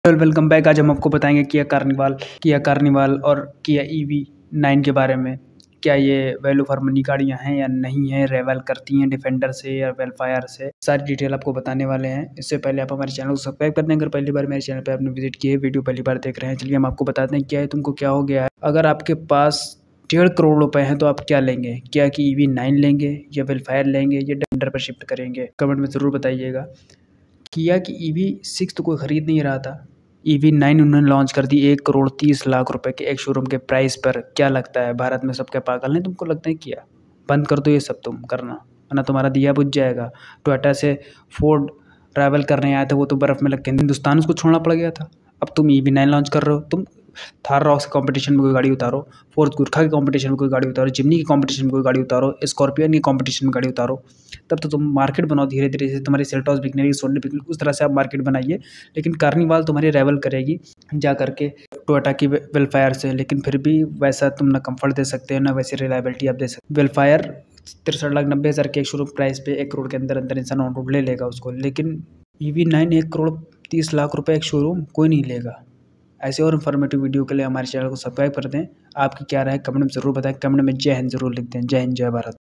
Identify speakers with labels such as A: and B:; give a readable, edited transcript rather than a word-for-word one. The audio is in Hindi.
A: Welcome back. आज हम आपको बताएंगे किया कार्निवाल और किया EV9 के बारे में। क्या ये वैल्यू फॉर मनी गाड़ियाँ हैं या नहीं है, रेवल करती हैं डिफेंडर से या वेलफायर से, सारी डिटेल आपको बताने वाले हैं। इससे पहले आप हमारे चैनल को सब्सक्राइब कर दें अगर पहली बार मेरे चैनल पर आपने विजिट किए, वीडियो पहली बार देख रहे हैं। चलिए हम आपको बताते हैं क्या है, तुमको क्या हो गया है। अगर आपके पास 1.5 करोड़ रुपए हैं तो आप क्या लेंगे, क्या कि EV9 लेंगे या वेलफायर लेंगे या डिफेंडर पर शिफ्ट करेंगे, कमेंट में ज़रूर बताइएगा। किया कि EV6 तो कोई ख़रीद नहीं रहा था, EV9 उन्होंने लॉन्च कर दी 1,30,00,000 रुपए के एक शोरूम के प्राइस पर। क्या लगता है भारत में सब क्या पागल हैं? तुमको लगता है क्या? बंद कर दो ये सब तुम करना, वरना तुम्हारा दिया बुझ जाएगा। टोयोटा से फोर्ड ट्रैवल करने आए थे, वो तो बर्फ़ में लग के हिंदुस्तान उसको छोड़ना पड़ गया था। अब तुम EV9 लॉन्च कर रहे हो। तुम थार रॉक्स के कंपटीशन में कोई गाड़ी उतारो, फोर्थ गुरखा के कंपटीशन में कोई गाड़ी उतारो, जिमनी के कंपटीशन में कोई गाड़ी उतारो, स्कॉर्पियन के कंपटीशन में गाड़ी उतारो, तब तो तुम मार्केट बनाओ धीरे धीरे। जैसे तुम्हारी सेल्टॉस बिकने लगी, सोल्ड बिकने, उस तरह से आप मार्केट बनाइए। लेकिन कार्निवाल तुम्हारी राइवल करेगी जा करके टोयोटा की वेलफायर से। लेकिन फिर भी वैसा तुम ना कंफर्ट दे सकते हो ना वैसी रिलायबिलिटी आप दे सकते। वेलफायर 63,90,000 के एक शुरू प्राइस पे 1 करोड़ के अंदर अंदर इंसान ऑन रोड ले लेगा उसको। लेकिन EV9 1,30,00,000 रुपये एक शोरूम कोई नहीं लेगा। ऐसे और इन्फॉर्मेटिव वीडियो के लिए हमारे चैनल को सब्सक्राइब कर दें। आपकी क्या राय कमेंट में ज़रूर बताएं। कमेंट में जय हिंद ज़रूर लिख दें। जय हिंद, जय भारत।